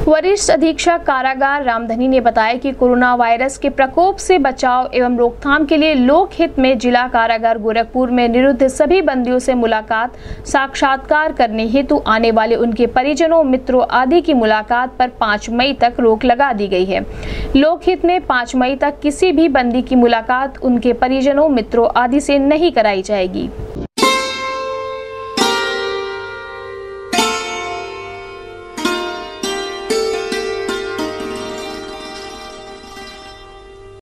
वरिष्ठ अधीक्षक कारागार रामधनी ने बताया कि कोरोना वायरस के प्रकोप से बचाव एवं रोकथाम के लिए लोक हित में जिला कारागार गोरखपुर में निरुद्ध सभी बंदियों से मुलाकात, साक्षात्कार करने हेतु आने वाले उनके परिजनों, मित्रों आदि की मुलाकात पर 5 मई तक रोक लगा दी गई है। लोक हित में 5 मई तक किसी भी बंदी की मुलाकात उनके परिजनों, मित्रों आदि से नहीं कराई जाएगी।